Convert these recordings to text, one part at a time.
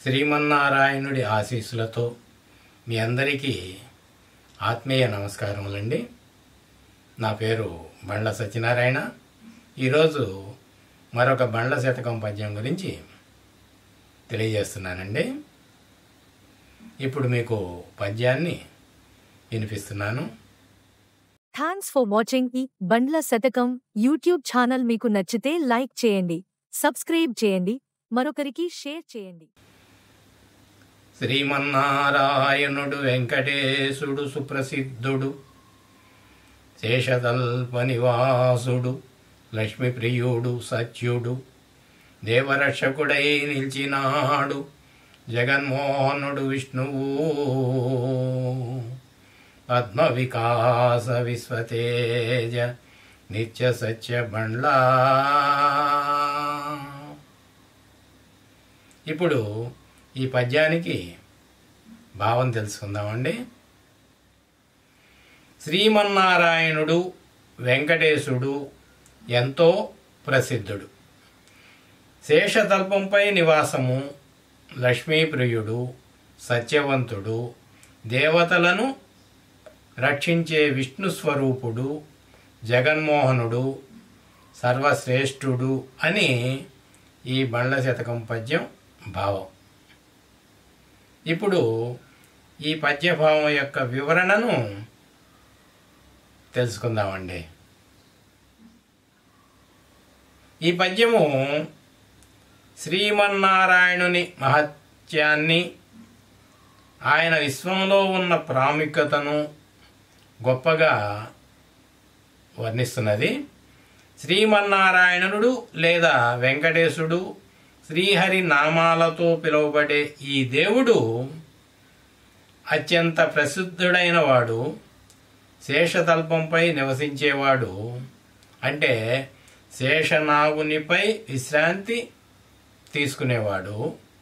శ్రీమన్నారాయణుడి ఆశీస్సులతో మీ అందరికీ ఆత్మీయ నమస్కారములండి. నా పేరు బండ్ల సత్యనారాయణ. ఈరోజు మరొక బండ్ల శతకం పద్యం గురించి తెలియజేస్తున్నానండి. ఇప్పుడు మీకు పద్యాన్ని వినిపిస్తున్నాను. థ్యాంక్స్ ఫర్ వాచింగ్ ఈ బండ్ల శతకం యూట్యూబ్ ఛానల్. మీకు నచ్చితే లైక్ చేయండి, సబ్స్క్రైబ్ చేయండి, మరొకరికి షేర్ చేయండి. శ్రీమన్నారాయణుడు వెంకటేశుడు సుప్రసిద్ధుడు, శేషతల్ప నివాసుడు, లక్ష్మీప్రియుడు, సత్యుడు, దేవరక్షకుడై నిలిచినాడు జగన్మోహనుడు విష్ణువు. పద్మ వికాస విశ్వతేజ నిత్య సత్య బండ్లా. ఇప్పుడు ఈ పద్యానికి భావం తెలుసుకుందామండి. శ్రీమన్నారాయణుడు వెంకటేశుడు ఎంతో ప్రసిద్ధుడు. శేషతల్పంపై నివాసము, లక్ష్మీప్రియుడు, సత్యవంతుడు, దేవతలను రక్షించే విష్ణు స్వరూపుడు, జగన్మోహనుడు, సర్వశ్రేష్ఠుడు అని ఈ బండ్ల శతకం పద్యం భావం. ఇప్పుడు ఈ పద్యభావం యొక్క వివరణను తెలుసుకుందామండి. ఈ పద్యము శ్రీమన్నారాయణుని మహత్యాన్ని, ఆయన విశ్వంలో ఉన్న ప్రాముఖ్యతను గొప్పగా వర్ణిస్తున్నది. శ్రీమన్నారాయణుడు లేదా వెంకటేశుడు శ్రీహరి నామాలతో పిలువబడే ఈ దేవుడు అత్యంత ప్రసిద్ధుడైన వాడు, శేషతల్పంపై నివసించేవాడు. అంటే శేషనాగునిపై విశ్రాంతి తీసుకునేవాడు,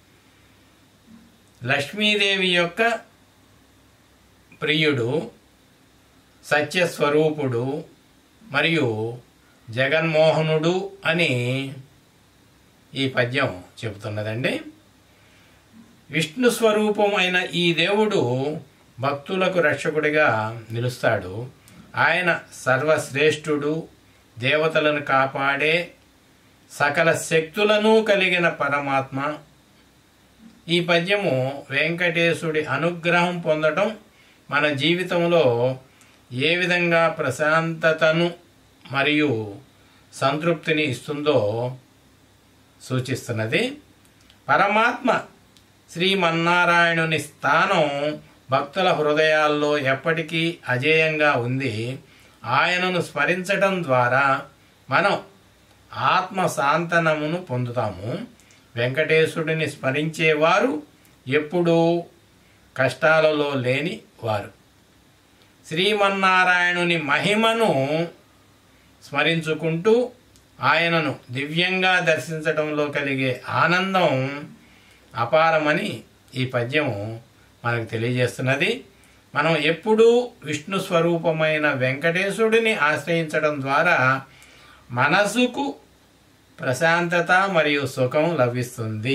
లక్ష్మీదేవి యొక్క ప్రియుడు, సత్యస్వరూపుడు మరియు జగన్మోహనుడు అని ఈ పద్యం చెబుతున్నదండి. విష్ణు స్వరూపం అయిన ఈ దేవుడు భక్తులకు రక్షకుడిగా నిలుస్తాడు. ఆయన సర్వశ్రేష్ఠుడు, దేవతలను కాపాడే సకల శక్తులను కలిగిన పరమాత్మ. ఈ పద్యము వెంకటేశుడి అనుగ్రహం పొందటం మన జీవితంలో ఏ విధంగా ప్రశాంతతను మరియు సంతృప్తిని ఇస్తుందో సూచిస్తున్నది. పరమాత్మ శ్రీమన్నారాయణుని స్థానం భక్తుల హృదయాల్లో ఎప్పటికీ అజేయంగా ఉంది. ఆయనను స్మరించటం ద్వారా మనం ఆత్మ శాంతనమును పొందుతాము. వెంకటేశుడిని స్మరించేవారు ఎప్పుడూ కష్టాలలో లేని వారు. శ్రీమన్నారాయణుని మహిమను స్మరించుకుంటూ ఆయనను దివ్యంగా దర్శించటంలో కలిగే ఆనందం అపారమని ఈ పద్యము మనకు తెలియజేస్తున్నది. మనం ఎప్పుడూ విష్ణు స్వరూపమైన వెంకటేశుడిని ఆశ్రయించడం ద్వారా మనసుకు ప్రశాంతత మరియు సుఖం లభిస్తుంది.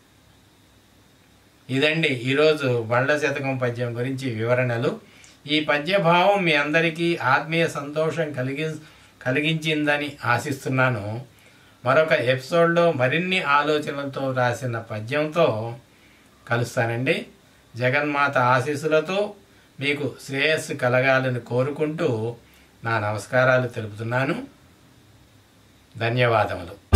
ఇదండి ఈరోజు బండ్ల శతకం పద్యం గురించి వివరణలు. ఈ పద్యభావం మీ అందరికీ ఆత్మీయ సంతోషం కలిగించిందని ఆశిస్తున్నాను. మరొక ఎపిసోడ్లో మరిన్ని ఆలోచనలతో రాసిన పద్యంతో కలుస్తానండి. జగన్మాత ఆశీస్సులతో మీకు శ్రేయస్సు కలగాలని కోరుకుంటూ నా నమస్కారాలు తెలుపుతున్నాను. ధన్యవాదములు.